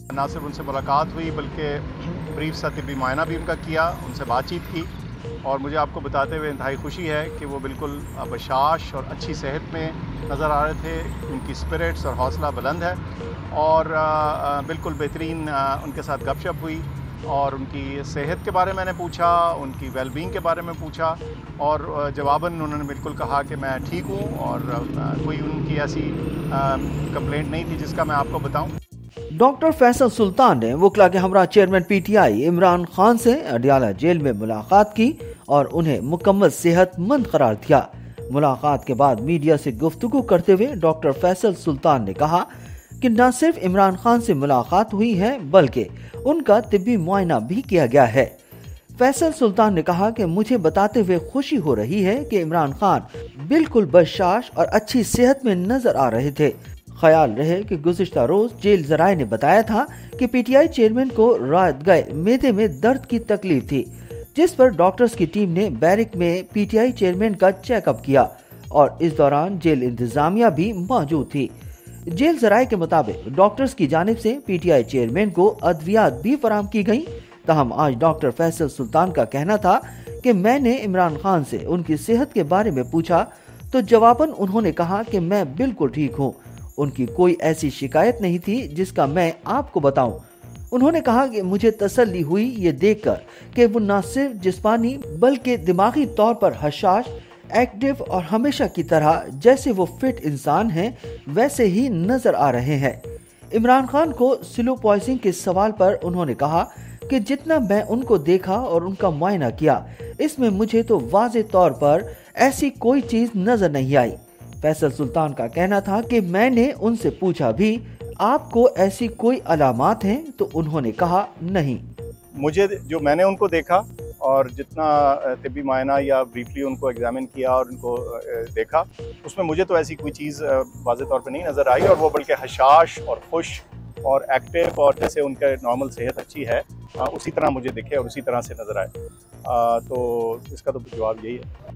ना सिर्फ उनसे मुलाकात हुई बल्कि ब्रीफ सा तिब्बी मुआयना भी उनका किया, उनसे बातचीत की और मुझे आपको बताते हुए इंतहाई खुशी है कि वो बिल्कुल बशाश और अच्छी सेहत में नज़र आ रहे थे। उनकी स्पिरिट्स और हौसला बुलंद है और बिल्कुल बेहतरीन उनके साथ गपशप हुई और उनकी सेहत के बारे में मैंने पूछा, उनकी वेलबींग के बारे में पूछा और जवाबन उन्होंने बिल्कुल कहा कि मैं ठीक हूँ और कोई उनकी ऐसी कंप्लेंट नहीं थी जिसका मैं आपको बताऊँ। डॉक्टर फैसल सुल्तान ने वकला के हमरा चेयरमैन पीटीआई इमरान खान से अडियाला जेल में मुलाकात की और उन्हें मुकम्मल सेहतमंद करार दिया। मुलाकात के बाद मीडिया से गुफ्तगू करते हुए डॉक्टर फैसल सुल्तान ने कहा कि न सिर्फ इमरान खान से मुलाकात हुई है बल्कि उनका तिब्बी मुआयना भी किया गया है। फैसल सुल्तान ने कहा कि मुझे बताते हुए खुशी हो रही है कि इमरान खान बिल्कुल बशाश और अच्छी सेहत में नजर आ रहे थे। ख्याल रहे कि गुज़िश्ता रोज जेल जराये ने बताया था कि पीटीआई चेयरमैन को रात गए मैदे में दर्द की तकलीफ थी, जिस पर डॉक्टर्स की टीम ने बैरिक में पीटीआई चेयरमैन का चेकअप किया और इस दौरान जेल इंतजामिया भी मौजूद थी। जेल जराये के मुताबिक डॉक्टर्स की जानिब से पीटीआई चेयरमैन को अद्वियात भी फराहम की गयी। तहम आज डॉक्टर फैसल सुल्तान का कहना था कि मैंने इमरान खान से उनकी सेहत के बारे में पूछा तो जवाबन उन्होंने कहा कि मैं बिल्कुल ठीक हूँ, उनकी कोई ऐसी शिकायत नहीं थी जिसका मैं आपको बताऊं। उन्होंने कहा कि मुझे तसल्ली हुई ये देखकर कि वो न सिर्फ जिस्मानी बल्कि दिमागी तौर पर हशाश, एक्टिव और हमेशा की तरह जैसे वो फिट इंसान हैं वैसे ही नजर आ रहे हैं। इमरान खान को स्लो पॉइजनिंग के सवाल पर उन्होंने कहा कि जितना मैं उनको देखा और उनका मुआयना किया, इसमें मुझे तो वाज़े तौर पर ऐसी कोई चीज नजर नहीं आई। फैसल सुल्तान का कहना था कि मैंने उनसे पूछा भी आपको ऐसी कोई अलामात हैं तो उन्होंने कहा नहीं। मुझे जो मैंने उनको देखा और जितना तिब्बी मायना या ब्रीफली उनको एग्जामिन किया और उनको देखा, उसमें मुझे तो ऐसी कोई चीज़ वाज़े तौर पे नहीं नज़र आई और वो बल्कि हशाश और खुश और एक्टिव और जैसे उनका नॉर्मल सेहत अच्छी है उसी तरह मुझे दिखे और उसी तरह से नज़र आए। तो इसका तो जवाब यही है।